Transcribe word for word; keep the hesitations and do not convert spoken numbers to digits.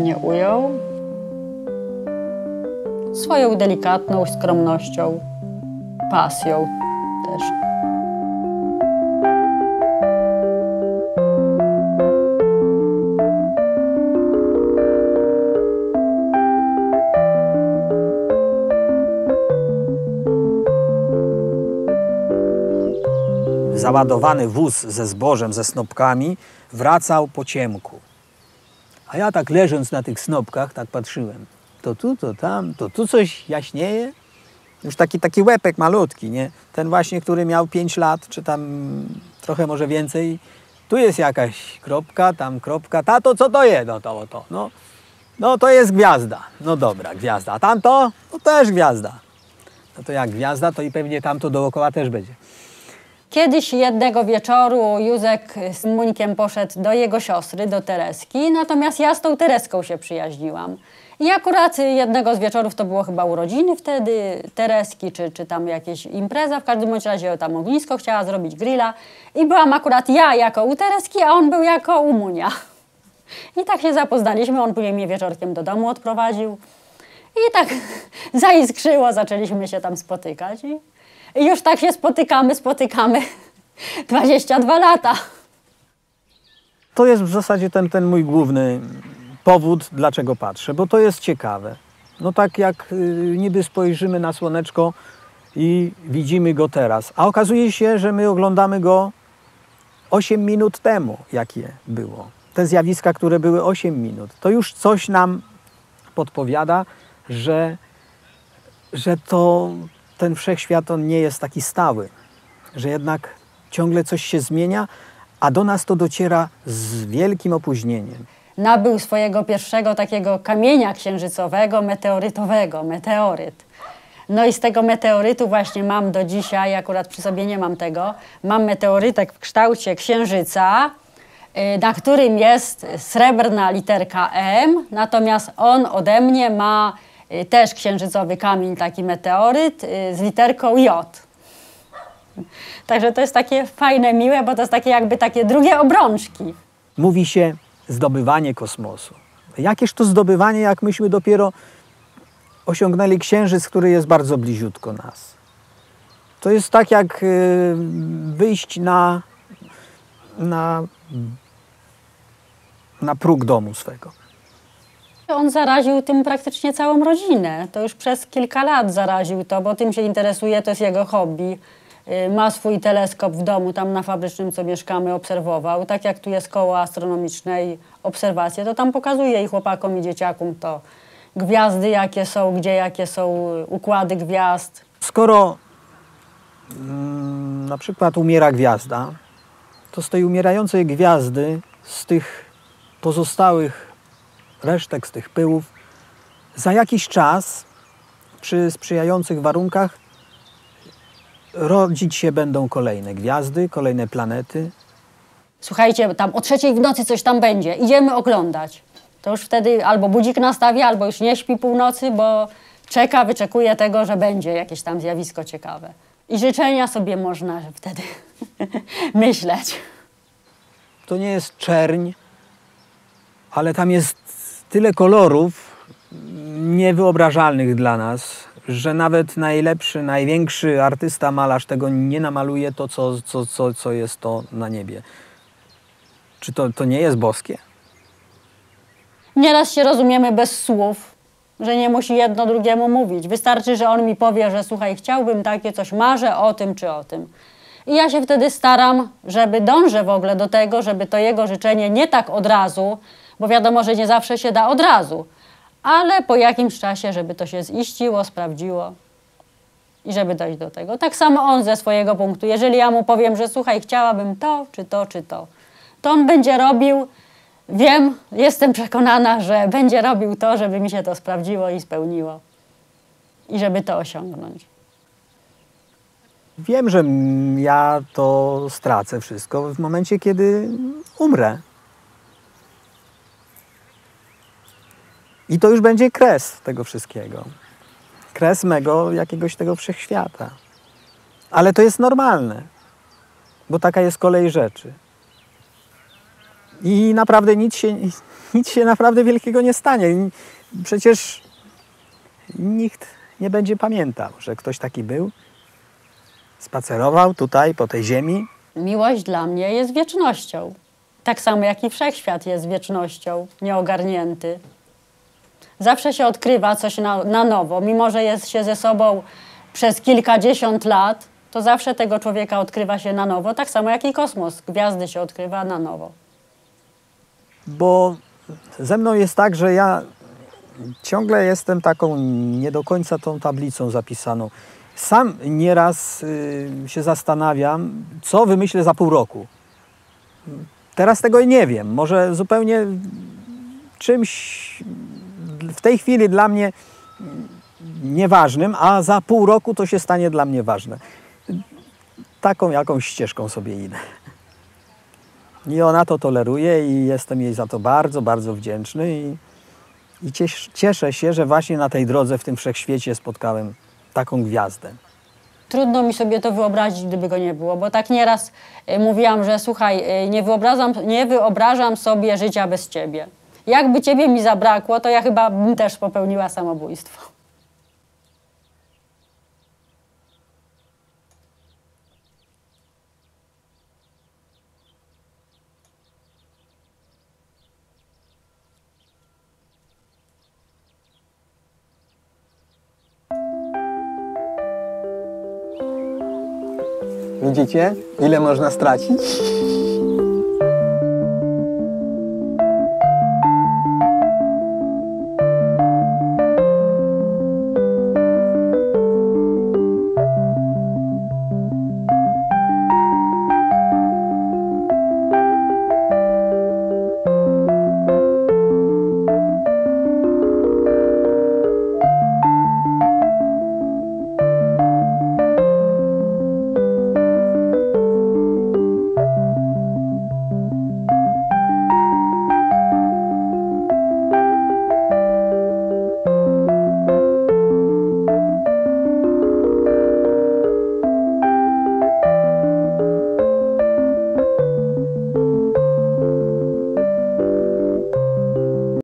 mnie ujął. Swoją delikatną skromnością, pasją też. Załadowany wóz ze zbożem, ze snopkami wracał po ciemku. A ja tak leżąc na tych snopkach, tak patrzyłem. To tu, to tam, to tu coś jaśnieje. Już taki, taki łepek malutki, nie? Ten właśnie, który miał pięć lat, czy tam trochę może więcej. Tu jest jakaś kropka, tam kropka. Tato, co to jest? No to, to. No, no to jest gwiazda. No dobra, gwiazda. A tamto? To też gwiazda. No to jak gwiazda, to i pewnie tamto dookoła też będzie. Kiedyś jednego wieczoru Józek z Muńkiem poszedł do jego siostry, do Tereski, natomiast ja z tą Tereską się przyjaźniłam. I akurat jednego z wieczorów, to było chyba urodziny wtedy Tereski, czy, czy tam jakieś impreza, w każdym bądź razie tam ognisko, chciała zrobić grilla i byłam akurat ja jako u Tereski, a on był jako u Munia. I tak się zapoznaliśmy, on później mnie wieczorkiem do domu odprowadził i tak zaiskrzyło, zaczęliśmy się tam spotykać. I I już tak się spotykamy, spotykamy dwadzieścia dwa lata. To jest w zasadzie ten, ten mój główny powód, dlaczego patrzę, bo to jest ciekawe. No tak jak y, niby spojrzymy na słoneczko i widzimy go teraz, a okazuje się, że my oglądamy go osiem minut temu, jakie było. Te zjawiska, które były osiem minut, to już coś nam podpowiada, że, że to ten wszechświat on nie jest taki stały, że jednak ciągle coś się zmienia, a do nas to dociera z wielkim opóźnieniem. Nabył swojego pierwszego takiego kamienia księżycowego, meteorytowego, meteoryt. No i z tego meteorytu właśnie mam do dzisiaj, akurat przy sobie nie mam tego, mam meteorytek w kształcie księżyca, na którym jest srebrna literka M, natomiast on ode mnie ma też księżycowy kamień, taki meteoryt z literką J. Także to jest takie fajne, miłe, bo to jest takie jakby takie drugie obrączki. Mówi się zdobywanie kosmosu. Jakież to zdobywanie, jak myśmy dopiero osiągnęli księżyc, który jest bardzo bliziutko nas. To jest tak jak wyjść na, na, na próg domu swego. On zaraził tym praktycznie całą rodzinę. To już przez kilka lat zaraził to, bo tym się interesuje, to jest jego hobby. Ma swój teleskop w domu, tam na Fabrycznym, co mieszkamy, obserwował. Tak jak tu jest koło astronomiczne i obserwacje, to tam pokazuje i chłopakom, i dzieciakom to gwiazdy, jakie są, gdzie jakie są układy gwiazd. Skoro mm, na przykład umiera gwiazda, to z tej umierającej gwiazdy, z tych pozostałych resztek, z tych pyłów, za jakiś czas, przy sprzyjających warunkach, rodzić się będą kolejne gwiazdy, kolejne planety. Słuchajcie, tam o trzeciej w nocy coś tam będzie, idziemy oglądać. To już wtedy albo budzik nastawia, albo już nie śpi północy, bo czeka, wyczekuje tego, że będzie jakieś tam zjawisko ciekawe. I życzenia sobie można wtedy myśleć. To nie jest czerń, ale tam jest tyle kolorów niewyobrażalnych dla nas, że nawet najlepszy, największy artysta, malarz tego nie namaluje to, co, co, co, co jest to na niebie. Czy to, to nie jest boskie? Nieraz się rozumiemy bez słów, że nie musi jedno drugiemu mówić. Wystarczy, że on mi powie, że słuchaj, chciałbym takie coś, marzę o tym czy o tym. I ja się wtedy staram, żeby dążę w ogóle do tego, żeby to jego życzenie nie tak od razu, bo wiadomo, że nie zawsze się da od razu, ale po jakimś czasie, żeby to się ziściło, sprawdziło i żeby dojść do tego. Tak samo on ze swojego punktu. Jeżeli ja mu powiem, że słuchaj, chciałabym to, czy to, czy to, to on będzie robił, wiem, jestem przekonana, że będzie robił to, żeby mi się to sprawdziło i spełniło i żeby to osiągnąć. Wiem, że ja to stracę wszystko w momencie, kiedy umrę. I to już będzie kres tego wszystkiego. Kres mego jakiegoś tego wszechświata. Ale to jest normalne, bo taka jest kolej rzeczy. I naprawdę nic się, nic się naprawdę wielkiego nie stanie. Przecież nikt nie będzie pamiętał, że ktoś taki był. Spacerował tutaj po tej ziemi. Miłość dla mnie jest wiecznością. Tak samo jak i wszechświat jest wiecznością, nieogarnięty. Zawsze się odkrywa coś na, na nowo. Mimo że jest się ze sobą przez kilkadziesiąt lat, to zawsze tego człowieka odkrywa się na nowo. Tak samo jak i kosmos. Gwiazdy się odkrywa na nowo. Bo ze mną jest tak, że ja ciągle jestem taką nie do końca tą tablicą zapisaną. Sam nieraz y, się zastanawiam, co wymyślę za pół roku. Teraz tego nie wiem. Może zupełnie czymś w tej chwili dla mnie nieważnym, a za pół roku to się stanie dla mnie ważne. Taką jakąś ścieżką sobie idę. I ona to toleruje i jestem jej za to bardzo, bardzo wdzięczny i, i cies, cieszę się, że właśnie na tej drodze w tym wszechświecie spotkałem taką gwiazdę. Trudno mi sobie to wyobrazić, gdyby go nie było, bo tak nieraz y, mówiłam, że słuchaj, y, nie, wyobrażam, nie wyobrażam sobie życia bez ciebie. Jakby ciebie mi zabrakło, to ja chyba bym też popełniła samobójstwo. Widzicie, ile można stracić?